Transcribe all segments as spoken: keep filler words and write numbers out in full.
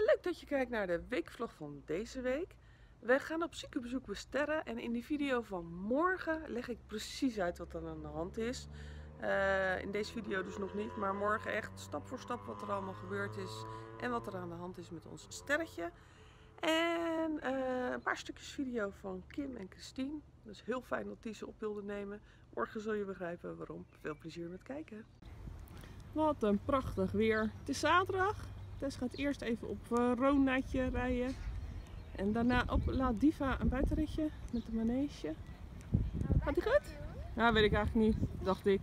Leuk dat je kijkt naar de weekvlog van deze week. We gaan op ziekenbezoek bij Sterre en in die video van morgen leg ik precies uit wat er aan de hand is. Uh, in deze video dus nog niet, maar morgen echt stap voor stap wat er allemaal gebeurd is en wat er aan de hand is met ons sterretje. En uh, een paar stukjes video van Kim en Christine. Dus heel fijn dat die ze op wilden nemen. Morgen zul je begrijpen waarom. Veel plezier met kijken. Wat een prachtig weer. Het is zaterdag. Tess gaat eerst even op uh, Roonatje rijden. En daarna op La Diva een buitenritje met de manege. Gaat die goed? Ja, weet ik eigenlijk niet. Dacht ik.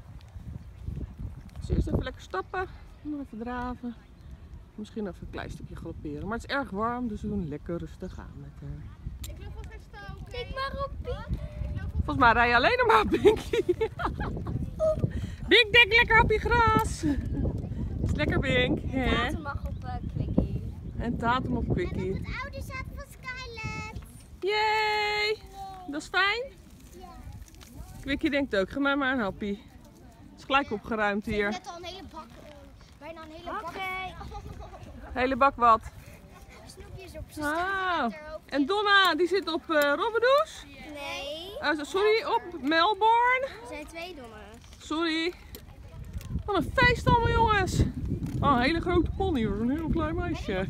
Dus eerst even lekker stappen. Nog even draven. Misschien even een klein stukje galopperen. Maar het is erg warm, dus we doen lekker rustig aan met haar. Ik loop wel geen staan. Kijk maar op Pinky. Volgens mij rij je alleen nog maar op Pinky. Bink, denk lekker op je gras. Het is lekker, Bink. En Tatum mag op uh, Quickie. En Tatum op Quickie. En op het oude zat van Skylet. Yay! Dat is fijn? Ja. Quickie denkt ook, ga mij maar een happy. Het is gelijk opgeruimd hier. Ik heb net al een hele bak. Bijna een hele bak. Oké. Hele bak wat? Snoepjes op z'n Ah. En Donna, die zit op uh, Robbedoes? Nee. Uh, sorry, op Melbourne. Er zijn twee dommers. Sorry. Wat een feest allemaal, jongens. Oh, een hele grote pony, hoor. Een heel klein meisje.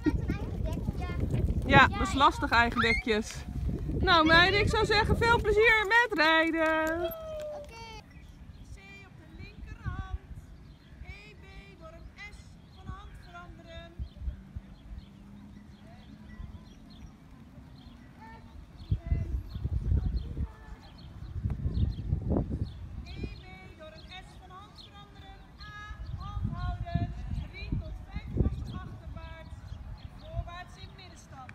Ja, dat is lastig, eigen dekjes. Nou meiden, ik zou zeggen veel plezier met rijden. C op de linkerhand. E B door een S van hand veranderen. E B door een S van hand veranderen. A, hand houden. drie tot vijf vaste achterwaarts. Voorwaarts in middenstap.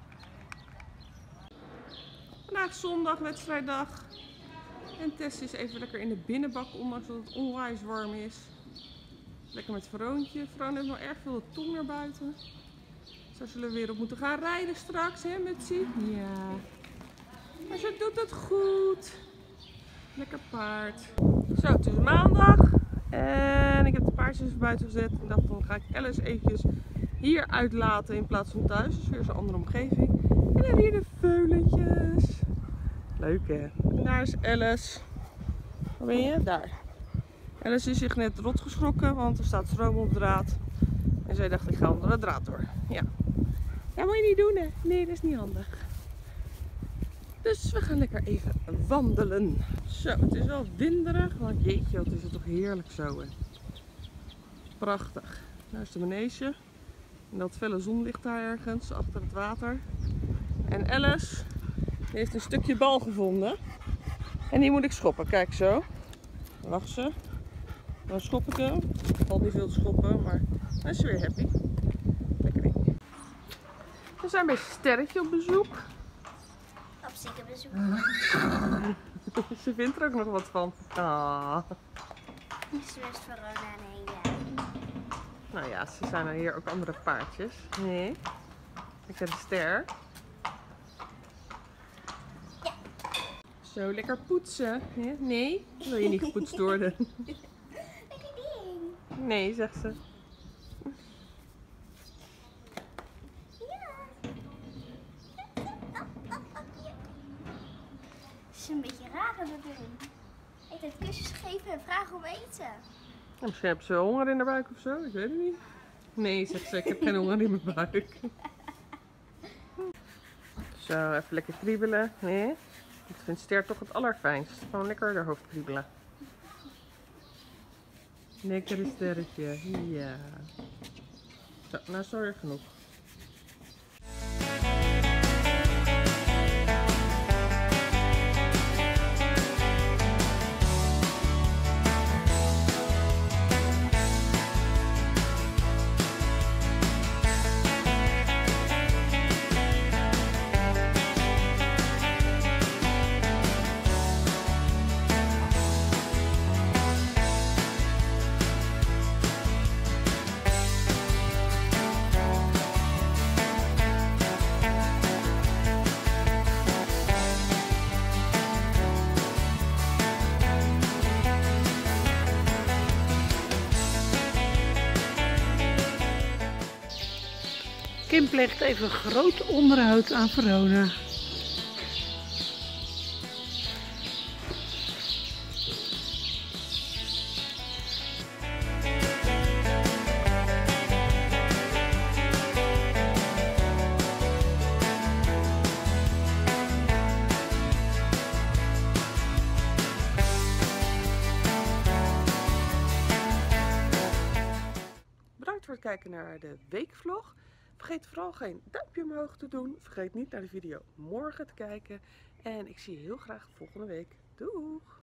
Vandaag zondag, wedstrijddag. En Tess is even lekker in de binnenbak, ondanks dat het onwijs warm is. Lekker met Veroontje. Veroon heeft nog erg veel de tong naar buiten. Zo zullen we weer op moeten gaan rijden straks, hè Mutsie? Ja. Maar ze doet het goed. Lekker paard. Zo, het is maandag. En ik heb de paardjes even buiten gezet. En dacht, dan ga ik Alice eventjes hier uitlaten in plaats van thuis. Dus weer zo'n andere omgeving. En dan hier de veulentjes. Leuk hè. En daar is Alice. Waar ben je? Daar. Alice is zich net rot geschrokken, want er staat stroom op draad. En zij dacht, ik ga onder de draad door. Ja. Dat moet je niet doen hè. Nee, dat is niet handig. Dus we gaan lekker even wandelen. Zo, het is wel winderig, want jeetje, wat is het toch heerlijk zo hè. Prachtig. Daar is de manege. En dat felle zonlicht daar ergens, achter het water. En Alice die heeft een stukje bal gevonden. En die moet ik schoppen. Kijk zo. Wacht ze. Dan schop ik hem. Het valt niet veel te schoppen, maar dan is ze weer happy. Lekker ding. We zijn bij Sterretje op bezoek. Op ziekenbezoek. Ze vindt er ook nog wat van. Ah. Zwest Verona en ja. Nou ja, ze zijn er hier ook andere paardjes. Nee. Lekker de ster. Ja. Zo, lekker poetsen. Nee? Wil je niet gepoetst worden? Lekker ding. Nee, zegt ze. Ja. Het is een beetje raar aan het doen. Ik heb kusjes geven en vragen om eten. Misschien hebben ze honger in haar buik of zo, ik weet het niet. Nee, zegt ze, ik heb geen honger in mijn buik. Zo, even lekker kriebelen. Nee? Ik vind Ster toch het allerfijnst. Gewoon lekker haar hoofd kriebelen. Lekker een sterretje, ja. Zo, nou is het alweer genoeg. Kim pleegt even groot onderhoud aan Verona. Bedankt voor het kijken naar de weekvlog. Vergeet vooral geen duimpje omhoog te doen. Vergeet niet naar de video morgen te kijken. En ik zie je heel graag volgende week. Doeg!